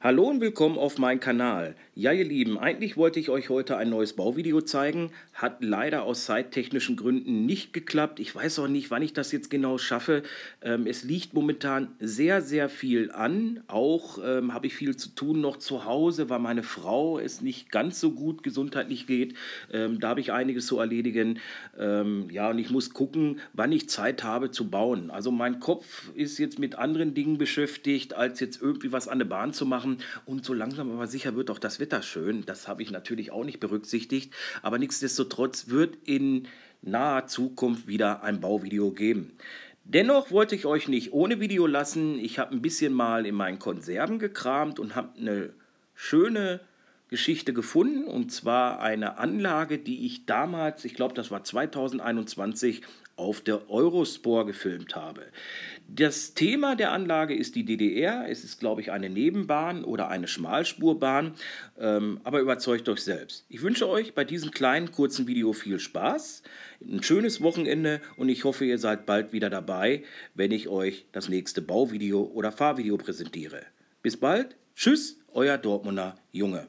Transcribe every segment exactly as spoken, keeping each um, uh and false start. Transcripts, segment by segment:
Hallo und willkommen auf meinem Kanal. Ja, ihr Lieben, eigentlich wollte ich euch heute ein neues Bauvideo zeigen, hat leider aus zeittechnischen Gründen nicht geklappt. Ich weiß auch nicht, wann ich das jetzt genau schaffe. Ähm, es liegt momentan sehr, sehr viel an. Auch ähm, habe ich viel zu tun noch zu Hause, weil meine Frau es nicht ganz so gut gesundheitlich geht. Ähm, da habe ich einiges zu erledigen. Ähm, ja, und ich muss gucken, wann ich Zeit habe zu bauen. Also mein Kopf ist jetzt mit anderen Dingen beschäftigt, als jetzt irgendwie was an der Bahn zu machen. Und so langsam aber sicher wird auch das Wetter schön. Das habe ich natürlich auch nicht berücksichtigt. Aber nichtsdestotrotz wird in naher Zukunft wieder ein Bauvideo geben. Dennoch wollte ich euch nicht ohne Video lassen. Ich habe ein bisschen mal in meinen Konserven gekramt und habe eine schöne Geschichte gefunden. Und zwar eine Anlage, die ich damals, ich glaube das war zweitausendeinundzwanzig, auf der Eurospore gefilmt habe. Das Thema der Anlage ist die D D R. Es ist, glaube ich, eine Nebenbahn oder eine Schmalspurbahn, ähm, aber überzeugt euch selbst. Ich wünsche euch bei diesem kleinen, kurzen Video viel Spaß, ein schönes Wochenende und ich hoffe, ihr seid bald wieder dabei, wenn ich euch das nächste Bauvideo oder Fahrvideo präsentiere. Bis bald, tschüss, euer Dortmunder Junge.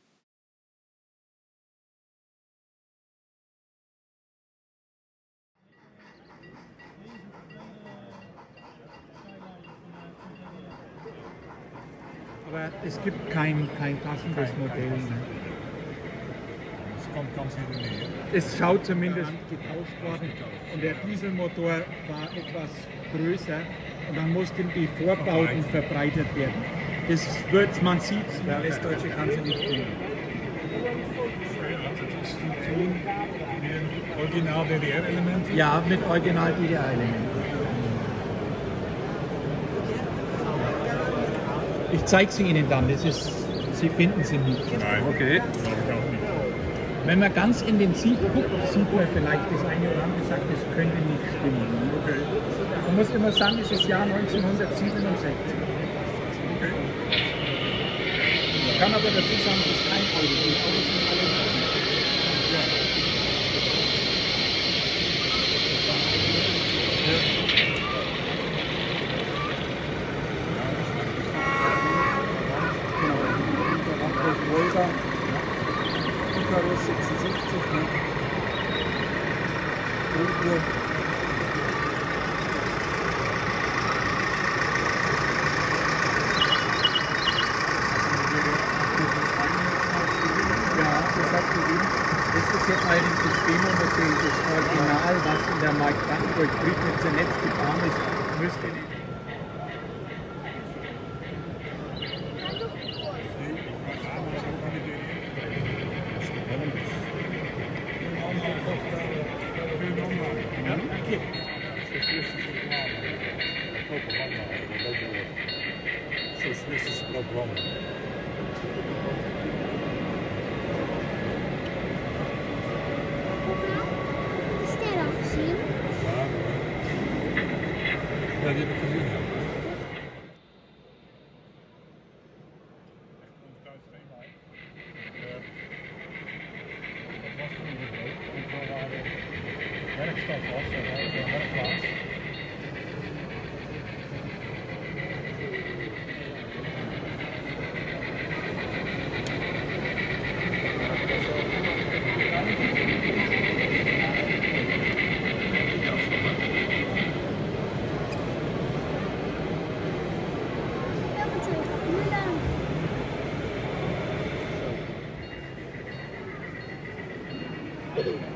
Aber es gibt kein, kein passendes Kein- Modell. kein Ne? Es kommt ganz in die Nähe. Es schaut zumindest getauscht worden und der Dieselmotor war etwas größer und dann mussten die Vorbauten verbreitert werden. Das wird, man sieht, der Westdeutsche kann sie nicht finden. Hat etwas zu tun mit den Original-D D R-Elementen. Ja, mit Original-D D R-Elementen. Ich zeige sie Ihnen dann, das ist, Sie finden sie nicht. Nein, Okay. glaube ich auch nicht. Wenn man ganz intensiv guckt, sieht man vielleicht das eine oder andere, sagt, das könnte nicht stimmen. Okay. Man muss immer sagen, es ist das Jahr neunzehnhundertsiebenundsechzig. Okay. Man kann aber dazu sagen, es ist kein Auto. Die Autos sind alle Volga, Icarus sechsundsiebzig, ne? Grunduhr. Ja, das hat gegeben. Das ist jetzt allerdings das Demo-Modell, das Original, was in der Mark-Brandenburg-Prignitzer Netz gefahren ist, müsste nicht. Ja, okay. Socialistische Programm. Is die al gezien? Ja, die heb ik gezien. Ja. Werkstad was, dat was een werkplaats. Ja, want hij gaat nu dan.